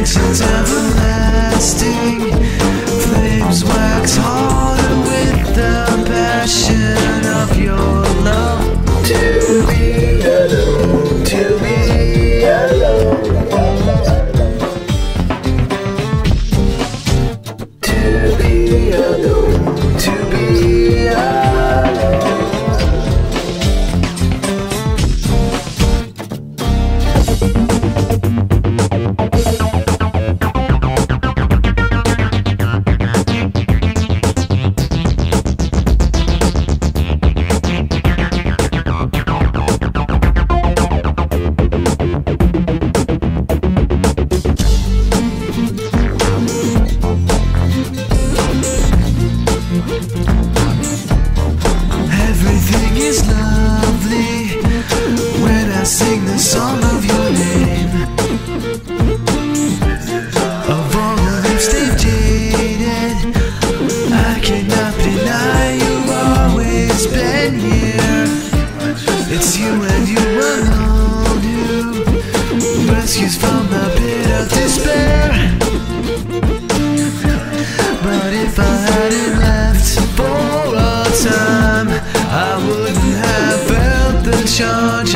affection's everlasting. Flames wax harder with the passion of your love. To be alone, to be alone, to be alone, to be alone. Everything is lovely when I sing the song of your name. Of all the lips they've jaded, I cannot deny you've always been here. It's you and you alone who rescues from the pit of despair. But if I hadn't left for a time, I wouldn't have felt the charge